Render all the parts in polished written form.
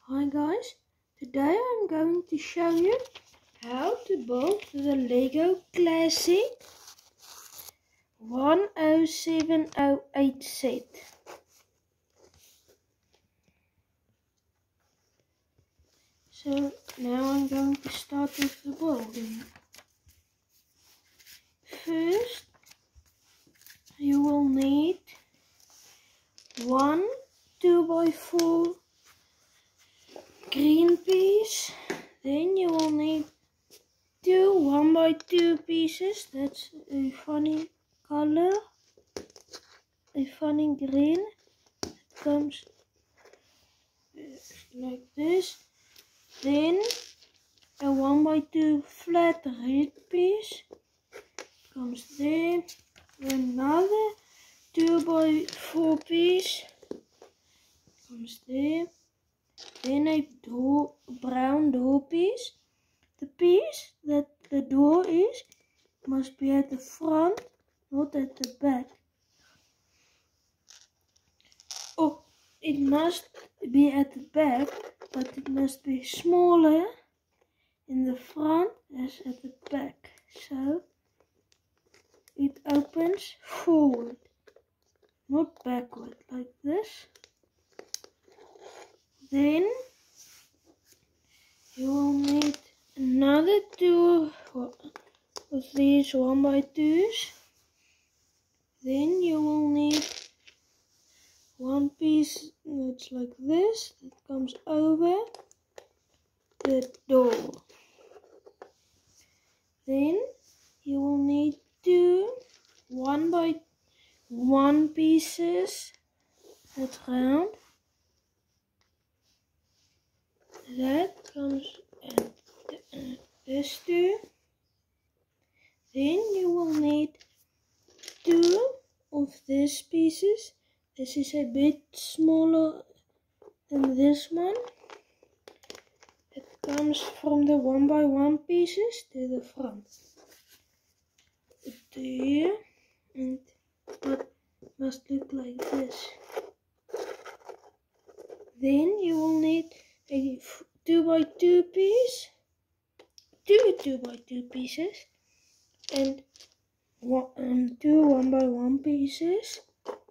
Hi guys, today I'm going to show you how to build the Lego Classic 10708 set. So now I'm going to start with the building. First you will need one 2x4 green piece. Then you will need two 1x2 pieces. That's a funny color, a funny green. It comes like this. Then a 1x2 flat red piece comes there. Another 2x4 piece comes there. Then a brown door piece. The piece that the door is must be at the front, not at the back. Oh, it must be at the back, but it must be smaller in the front as at the back. So it opens forward, not backward, like this. Then you will need another two of these 1x2s. Then you will need one piece that's like this, that comes over the door. Then you will need two 1x1 pieces that's round. That comes at this two. Then you will need two of these pieces. This is a bit smaller than this one. It comes from the 1x1 pieces to the front. To here, and it must look like this. Then you will need a 2x2 piece, two 2x2 pieces, and two 1x1 pieces.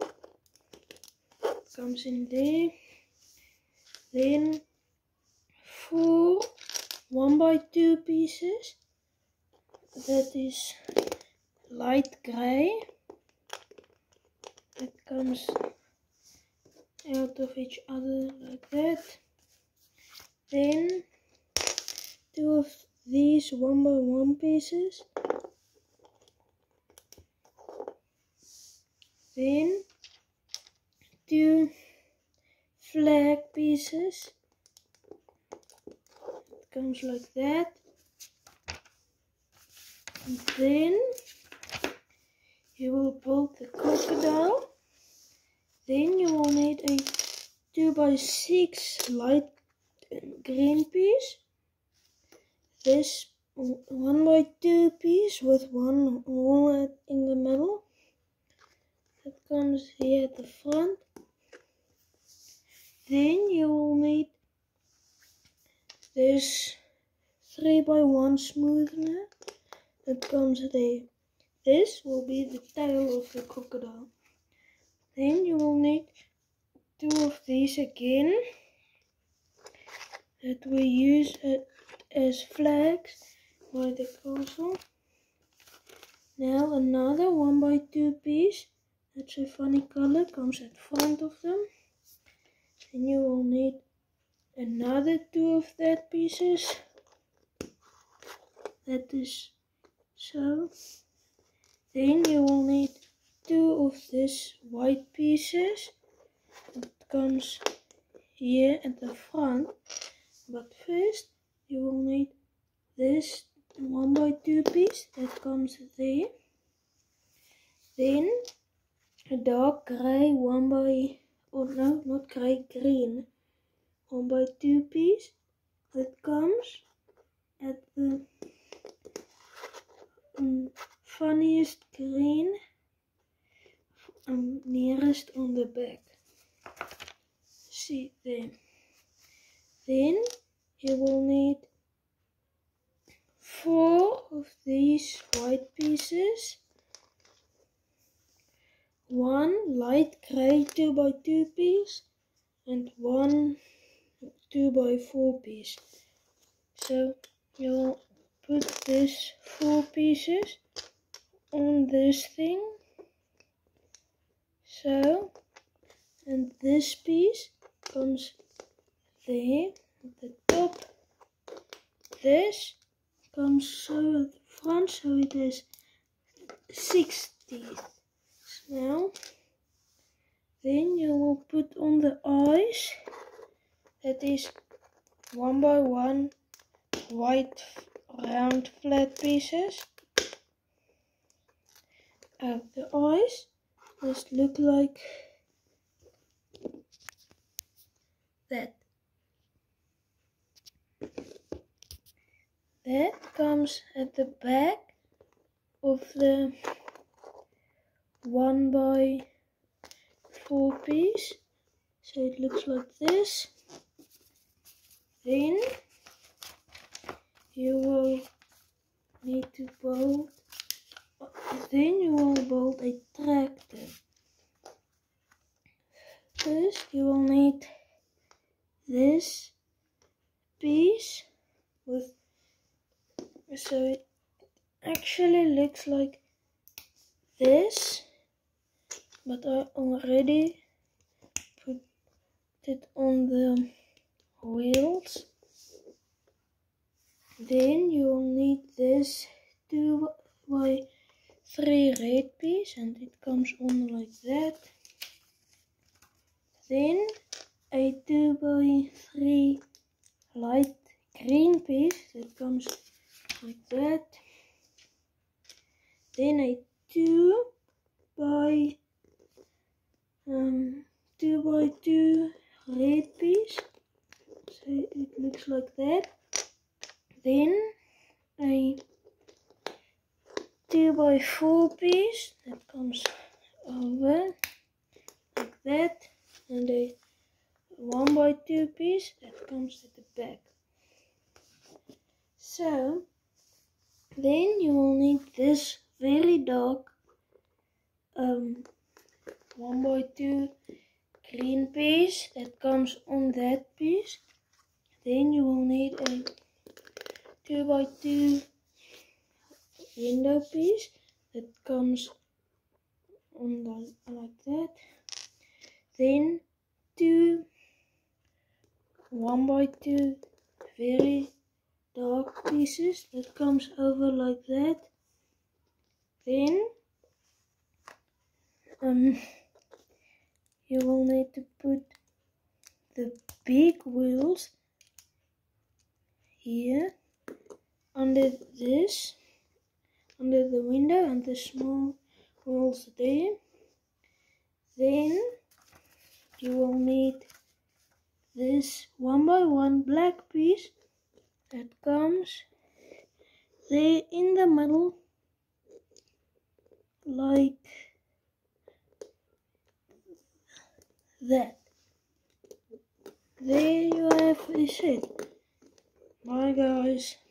Comes in there. Then four 1x2 pieces. That is light grey. It comes out of each other like that. Then two of these 1x1 pieces. Then two flag pieces. It comes like that. And then you will build the crocodile. Then you will need a 2x6 light green piece. This 1x2 piece with one hole in the middle. That comes here at the front. Then you will need this 3x1 smoother that comes there. This will be the tail of the crocodile. Then you will need two of these again that we use as flags by the castle. Now another 1x2 piece. That's a funny color, comes at front of them. Then you will need another two of that pieces. That is so. Then you will need two of these white pieces. It comes here at the front. But first you will need this 1x2 piece that comes there. Then a dark grey green 1x2 piece that comes at the funniest green nearest on the back. See there. Then you will need 4 of these white pieces, 1 light grey 2x2 piece, and 1 2x4 piece. So you'll put these 4 pieces on this thing. So, and this piece comes there at the top. This comes so at the front, so it has 6 teeth. Now, then you will put on the eyes. That is 1x1 white round flat pieces. The eyes just look like that. That comes at the back of the 1x4 piece. So it looks like this. Then you will need to build. Then you will build a tractor. First you will need this piece with, so it actually looks like this, but I already put it on the wheels. Then you will need this 2x3 red piece, and it comes on like that. Then a 2x3 light green piece that comes like that. Then a 2x2 red piece, so it looks like that. Then a 2x4 piece that comes over like that, and a 1x2 piece that comes at the back. So then you will need this very dark 1x2 green piece that comes on that piece. Then you will need a 2x2 window piece that comes on like that. Then 2 1x2 very dark pieces that comes over like that. Then you will need to put the big wheels here under this, under the window, and the small wheels there. Then you will need this 1x1 black piece that comes there in the middle like that. There you have the set. Bye guys.